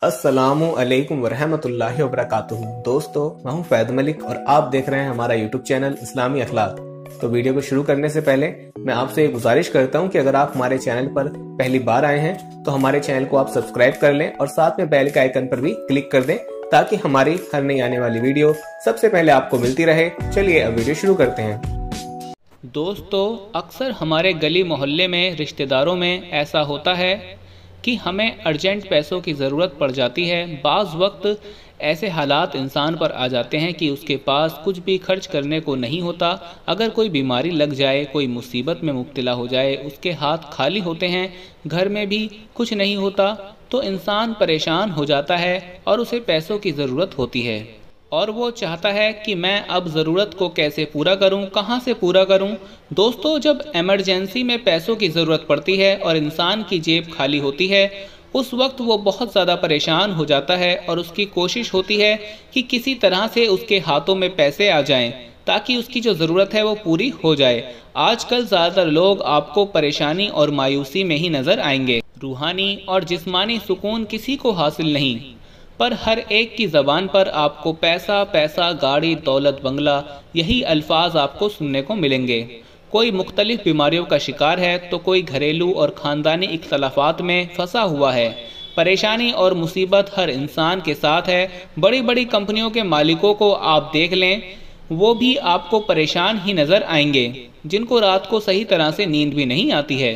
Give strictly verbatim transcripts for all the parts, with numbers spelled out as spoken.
अस्सलामु अलैकुम वरहमतुल्लाहि वबरकातुहू। दोस्तों, मैं हूं फैद मलिक और आप देख रहे हैं हमारा यूट्यूब चैनल इस्लामी अखलाक। तो वीडियो को शुरू करने से पहले मैं आपसे एक गुजारिश करता हूं कि अगर आप हमारे चैनल पर पहली बार आए हैं तो हमारे चैनल को आप सब्सक्राइब कर लें और साथ में बेल के आइकन पर भी क्लिक कर दें ताकि हमारी हर नई आने वाली वीडियो सबसे पहले आपको मिलती रहे। चलिए अब वीडियो शुरू करते हैं। दोस्तों, अक्सर हमारे गली मोहल्ले में रिश्तेदारों में ऐसा होता है कि हमें अर्जेंट पैसों की ज़रूरत पड़ जाती है। बाज़ वक्त ऐसे हालात इंसान पर आ जाते हैं कि उसके पास कुछ भी खर्च करने को नहीं होता। अगर कोई बीमारी लग जाए, कोई मुसीबत में मुब्तला हो जाए, उसके हाथ खाली होते हैं, घर में भी कुछ नहीं होता, तो इंसान परेशान हो जाता है और उसे पैसों की ज़रूरत होती है और वो चाहता है कि मैं अब ज़रूरत को कैसे पूरा करूं, कहां से पूरा करूं। दोस्तों, जब इमरजेंसी में पैसों की ज़रूरत पड़ती है और इंसान की जेब खाली होती है, उस वक्त वो बहुत ज़्यादा परेशान हो जाता है और उसकी कोशिश होती है कि किसी तरह से उसके हाथों में पैसे आ जाएं ताकि उसकी जो ज़रूरत है वो पूरी हो जाए। आजकल ज़्यादातर लोग आपको परेशानी और मायूसी में ही नज़र आएंगे। रूहानी और जिस्मानी सुकून किसी को हासिल नहीं, पर हर एक की ज़बान पर आपको पैसा पैसा, गाड़ी, दौलत, बंगला, यही अल्फाज आपको सुनने को मिलेंगे। कोई मुख्तलिफ बीमारियों का शिकार है तो कोई घरेलू और ख़ानदानी इख्तलाफात में फंसा हुआ है। परेशानी और मुसीबत हर इंसान के साथ है। बड़ी बड़ी कंपनियों के मालिकों को आप देख लें, वो भी आपको परेशान ही नज़र आएंगे, जिनको रात को सही तरह से नींद भी नहीं आती है।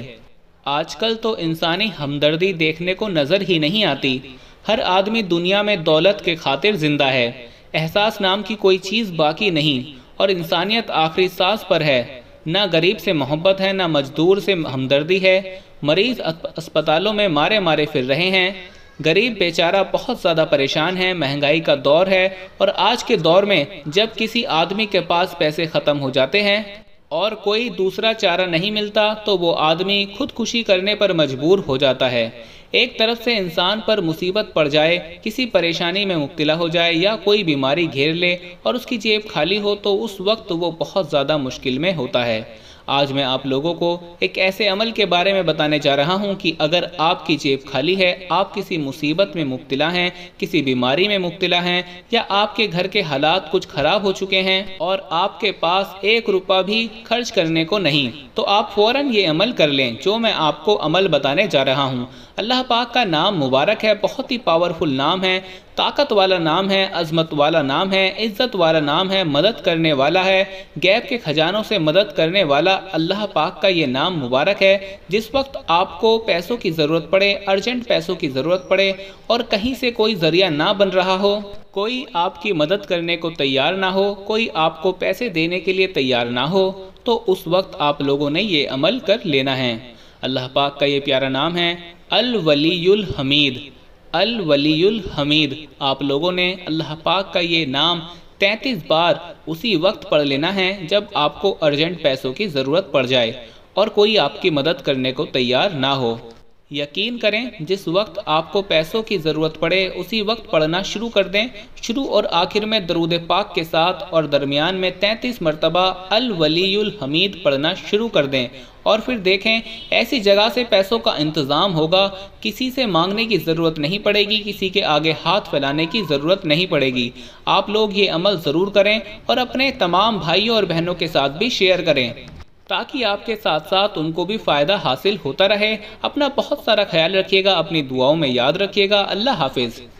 आजकल तो इंसानी हमदर्दी देखने को नज़र ही नहीं आती। हर आदमी दुनिया में दौलत के खातिर जिंदा है। एहसास नाम की कोई चीज़ बाकी नहीं और इंसानियत आखिरी सांस पर है। ना गरीब से मोहब्बत है, ना मजदूर से हमदर्दी है। मरीज अस्पतालों में मारे मारे फिर रहे हैं। गरीब बेचारा बहुत ज़्यादा परेशान है। महंगाई का दौर है और आज के दौर में जब किसी आदमी के पास पैसे ख़त्म हो जाते हैं और कोई दूसरा चारा नहीं मिलता तो वो आदमी खुदकुशी करने पर मजबूर हो जाता है। एक तरफ से इंसान पर मुसीबत पड़ जाए, किसी परेशानी में मुब्तला हो जाए या कोई बीमारी घेर ले और उसकी जेब खाली हो तो उस वक्त वो बहुत ज़्यादा मुश्किल में होता है। आज मैं आप लोगों को एक ऐसे अमल के बारे में बताने जा रहा हूं कि अगर आपकी जेब खाली है, आप किसी मुसीबत में मुब्तला हैं, किसी बीमारी में मुब्तला हैं या आपके घर के हालात कुछ ख़राब हो चुके हैं और आपके पास एक रुपया भी खर्च करने को नहीं, तो आप फ़ौरन ये अमल कर लें जो मैं आपको अमल बताने जा रहा हूँ। अल्लाह पाक का नाम मुबारक है, बहुत ही पावरफुल नाम है, ताकत वाला नाम है, अजमत वाला नाम है, इज़्ज़त वाला नाम है, मदद करने वाला है, गैब के खजानों से मदद करने वाला अल्लाह पाक का ये नाम मुबारक है। जिस वक्त आपको पैसों की ज़रूरत पड़े, अर्जेंट पैसों की ज़रूरत पड़े और कहीं से कोई ज़रिया ना बन रहा हो, कोई आपकी मदद करने को तैयार ना हो, कोई आपको पैसे देने के लिए तैयार ना हो, तो उस वक्त आप लोगों ने ये अमल कर लेना है। अल्लाह पाक का ये प्यारा नाम है अल वलीयुल हमीद। अल वलीयुल हमीद। आप लोगों ने अल्लाह पाक का ये नाम तैंतीस बार उसी वक्त पढ़ लेना है जब आपको अर्जेंट पैसों की ज़रूरत पड़ जाए और कोई आपकी मदद करने को तैयार ना हो। यकीन करें, जिस वक्त आपको पैसों की ज़रूरत पड़े उसी वक्त पढ़ना शुरू कर दें। शुरू और आखिर में दरूद पाक के साथ और दरमियान में तैंतीस मरतबा अल वलीयुल हमीद पढ़ना शुरू कर दें और फिर देखें ऐसी जगह से पैसों का इंतज़ाम होगा। किसी से मांगने की ज़रूरत नहीं पड़ेगी, किसी के आगे हाथ फैलाने की ज़रूरत नहीं पड़ेगी। आप लोग ये अमल ज़रूर करें और अपने तमाम भाइयों और बहनों के साथ भी शेयर करें ताकि आपके साथ साथ उनको भी फ़ायदा हासिल होता रहे। अपना बहुत सारा ख्याल रखिएगा, अपनी दुआओं में याद रखिएगा। अल्लाह हाफिज़।